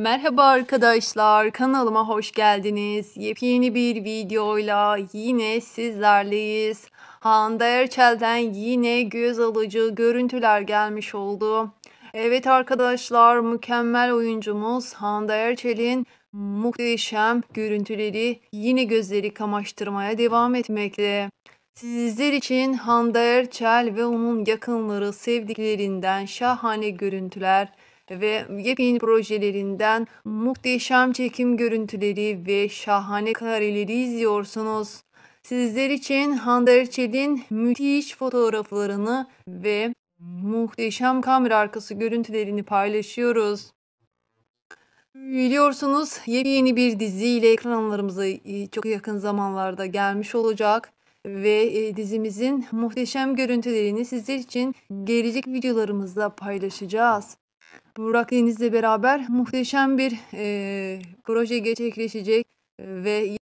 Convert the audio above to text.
Merhaba arkadaşlar, kanalıma hoş geldiniz. Yepyeni bir videoyla yine sizlerleyiz. Hande Erçel'den yine göz alıcı görüntüler gelmiş oldu. Evet arkadaşlar, mükemmel oyuncumuz Hande Erçel'in muhteşem görüntüleri yine gözleri kamaştırmaya devam etmekte. Sizler için Hande Erçel ve onun yakınları, sevdiklerinden şahane görüntüler ve yepyeni projelerinden muhteşem çekim görüntüleri ve şahane kareleri izliyorsunuz. Sizler için Hande Erçel'in müthiş fotoğraflarını ve muhteşem kamera arkası görüntülerini paylaşıyoruz. Biliyorsunuz yepyeni bir diziyle ekranlarımıza çok yakın zamanlarda gelmiş olacak ve dizimizin muhteşem görüntülerini sizler için gelecek videolarımızda paylaşacağız. Burak Deniz'le beraber muhteşem bir proje gerçekleşecek ve